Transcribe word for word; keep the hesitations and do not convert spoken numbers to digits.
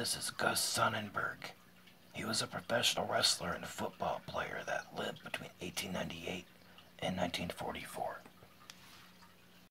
This is Gus Sonnenberg. He was a professional wrestler and football player that lived between eighteen ninety-eight and nineteen forty-four.